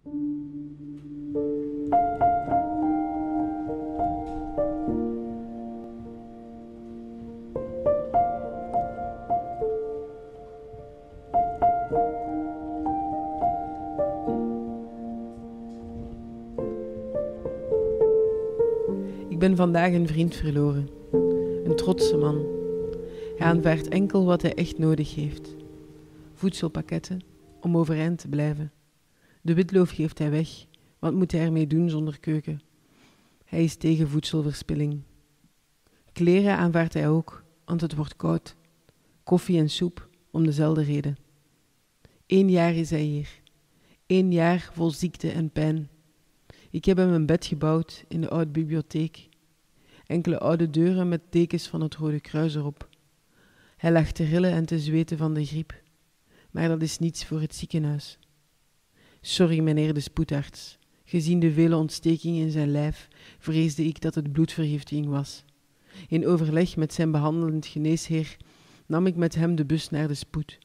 Ik ben vandaag een vriend verloren. Een trotse man. Hij aanvaardt enkel wat hij echt nodig heeft. Voedselpakketten om overeind te blijven. De witloof geeft hij weg. Wat moet hij ermee doen zonder keuken? Hij is tegen voedselverspilling. Kleren aanvaardt hij ook, want het wordt koud. Koffie en soep om dezelfde reden. 1 jaar is hij hier. 1 jaar vol ziekte en pijn. Ik heb hem een bed gebouwd in de oude bibliotheek. Enkele oude deuren met tekens van het Rode Kruis erop. Hij lag te rillen en te zweten van de griep. Maar dat is niets voor het ziekenhuis. Sorry, meneer de spoedarts. Gezien de vele ontstekingen in zijn lijf, vreesde ik dat het bloedvergiftiging was. In overleg met zijn behandelend geneesheer nam ik met hem de bus naar de spoed.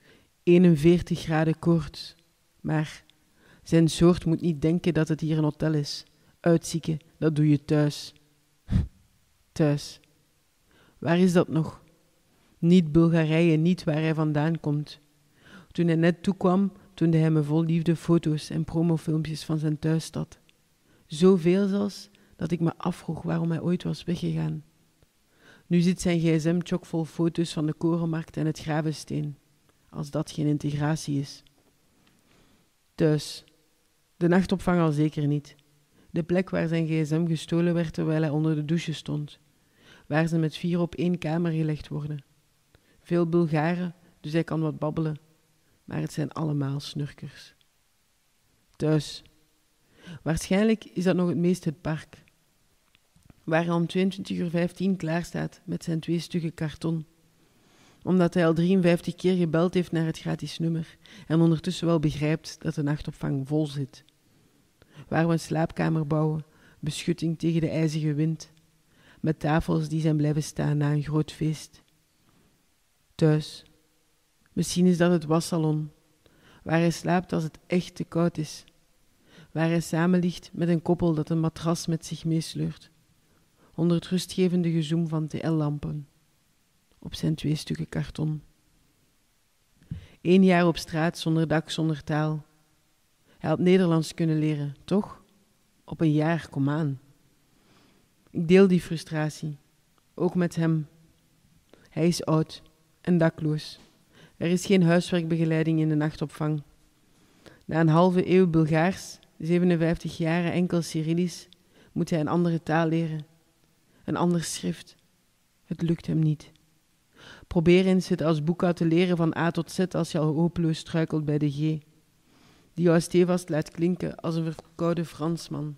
41 graden koorts. Maar zijn soort moet niet denken dat het hier een hotel is. Uitzieken, dat doe je thuis. Thuis. Waar is dat nog? Niet Bulgarije, niet waar hij vandaan komt. Toen hij net toekwam, toonde hij me vol liefde foto's en promofilmpjes van zijn thuisstad. Zoveel zelfs, dat ik me afvroeg waarom hij ooit was weggegaan. Nu zit zijn gsm chockvol foto's van de Korenmarkt en het Gravensteen. Als dat geen integratie is. Thuis. De nachtopvang al zeker niet. De plek waar zijn gsm gestolen werd terwijl hij onder de douche stond. Waar ze met 4 op 1 kamer gelegd worden. Veel Bulgaren, dus hij kan wat babbelen. Maar het zijn allemaal snurkers. Thuis. Waarschijnlijk is dat nog het meest het park. Waar hij om 22:15 klaar staat met zijn 2 stukken karton. Omdat hij al 53 keer gebeld heeft naar het gratis nummer en ondertussen wel begrijpt dat de nachtopvang vol zit. Waar we een slaapkamer bouwen, beschutting tegen de ijzige wind, met tafels die zijn blijven staan na een groot feest. Thuis. Misschien is dat het wassalon, waar hij slaapt als het echt te koud is. Waar hij samen ligt met een koppel dat een matras met zich meesleurt. Onder het rustgevende gezoem van TL-lampen. Op zijn 2 stukken karton. 1 jaar op straat zonder dak, zonder taal. Hij had Nederlands kunnen leren, toch? Op 1 jaar, kom aan. Ik deel die frustratie. Ook met hem. Hij is oud en dakloos. Er is geen huiswerkbegeleiding in de nachtopvang. Na een halve eeuw Bulgaars, 57 jaar enkel Cyrillisch, moet hij een andere taal leren. Een ander schrift. Het lukt hem niet. Probeer eens het als boekhoud te leren van A tot Z als je al hopeloos struikelt bij de G. Die jou stevast laat klinken als een verkoude Fransman.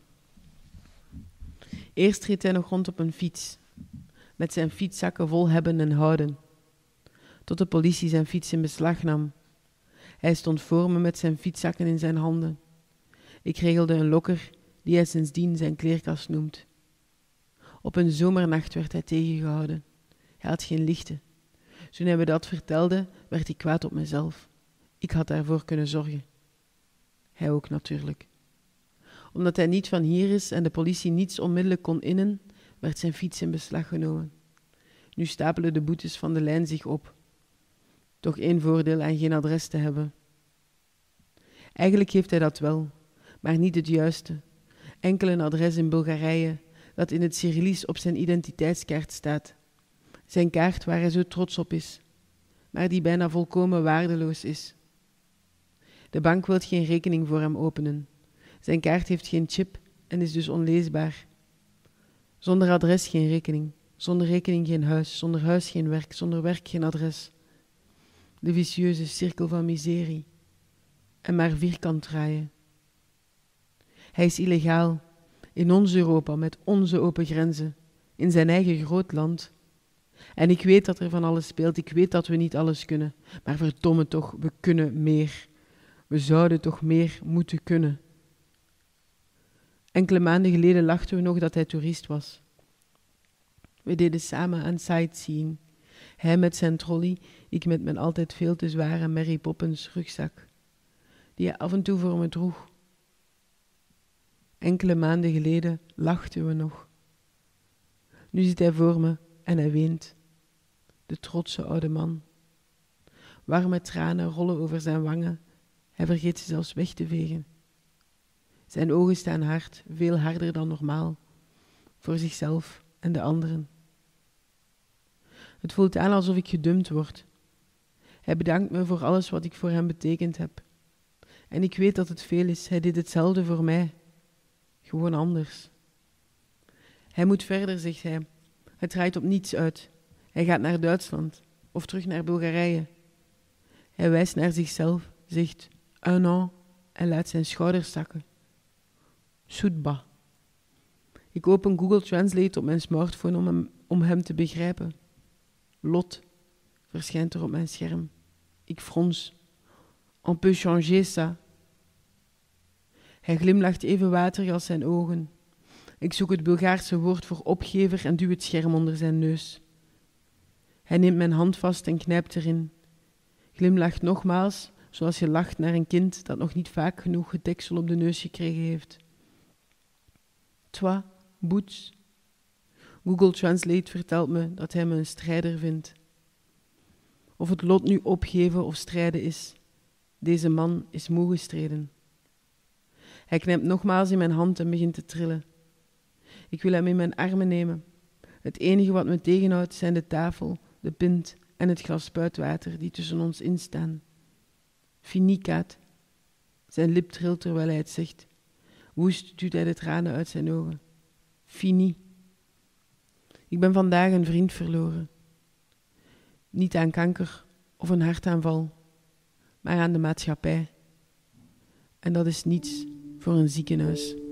Eerst reed hij nog rond op een fiets, met zijn fietszakken vol hebben en houden. Tot de politie zijn fiets in beslag nam. Hij stond voor me met zijn fietszakken in zijn handen. Ik regelde een lokker die hij sindsdien zijn kleerkast noemt. Op een zomernacht werd hij tegengehouden. Hij had geen lichten. Toen hij me dat vertelde, werd ik kwaad op mezelf. Ik had daarvoor kunnen zorgen. Hij ook natuurlijk. Omdat hij niet van hier is en de politie niets onmiddellijk kon innen, werd zijn fiets in beslag genomen. Nu stapelen de boetes van de lijn zich op. Toch 1 voordeel aan geen adres te hebben. Eigenlijk heeft hij dat wel, maar niet het juiste. Enkel een adres in Bulgarije, dat in het Cyrillisch op zijn identiteitskaart staat. Zijn kaart waar hij zo trots op is, maar die bijna volkomen waardeloos is. De bank wil geen rekening voor hem openen. Zijn kaart heeft geen chip en is dus onleesbaar. Zonder adres geen rekening, zonder rekening geen huis, zonder huis geen werk, zonder werk geen adres. De vicieuze cirkel van miserie. En maar vierkant draaien. Hij is illegaal, in ons Europa, met onze open grenzen, in zijn eigen groot land. En ik weet dat er van alles speelt, ik weet dat we niet alles kunnen. Maar verdomme toch, we kunnen meer. We zouden toch meer moeten kunnen. Enkele maanden geleden lachten we nog dat hij toerist was. We deden samen aan sightseeing. Hij met zijn trolley, ik met mijn altijd veel te zware Mary Poppins rugzak, die hij af en toe voor me droeg. Enkele maanden geleden lachten we nog. Nu zit hij voor me en hij weent. De trotse oude man. Warme tranen rollen over zijn wangen. Hij vergeet ze zelfs weg te vegen. Zijn ogen staan hard, veel harder dan normaal. Voor zichzelf en de anderen. Het voelt aan alsof ik gedumpt word. Hij bedankt me voor alles wat ik voor hem betekend heb. En ik weet dat het veel is. Hij deed hetzelfde voor mij. Gewoon anders. Hij moet verder, zegt hij. Het draait op niets uit. Hij gaat naar Duitsland of terug naar Bulgarije. Hij wijst naar zichzelf, zegt un an en laat zijn schouders zakken. Soetba. Ik open Google Translate op mijn smartphone om hem te begrijpen. Lot verschijnt er op mijn scherm. Ik frons. On peut changer ça. Hij glimlacht even waterig als zijn ogen. Ik zoek het Bulgaarse woord voor opgever en duw het scherm onder zijn neus. Hij neemt mijn hand vast en knijpt erin. Glimlacht nogmaals, zoals je lacht naar een kind dat nog niet vaak genoeg het deksel op de neus gekregen heeft. Toi, Boots. Google Translate vertelt me dat hij me een strijder vindt. Of het lot nu opgeven of strijden is, deze man is moe gestreden. Hij knijpt nogmaals in mijn hand en begint te trillen. Ik wil hem in mijn armen nemen. Het enige wat me tegenhoudt zijn de tafel, de pint en het glas spuitwater die tussen ons instaan. Fini, Kaat. Zijn lip trilt terwijl hij het zegt. Woest duwt hij de tranen uit zijn ogen. Fini. Ik ben vandaag een vriend verloren. Niet aan kanker of een hartaanval, maar aan de maatschappij. En dat is niets voor een ziekenhuis.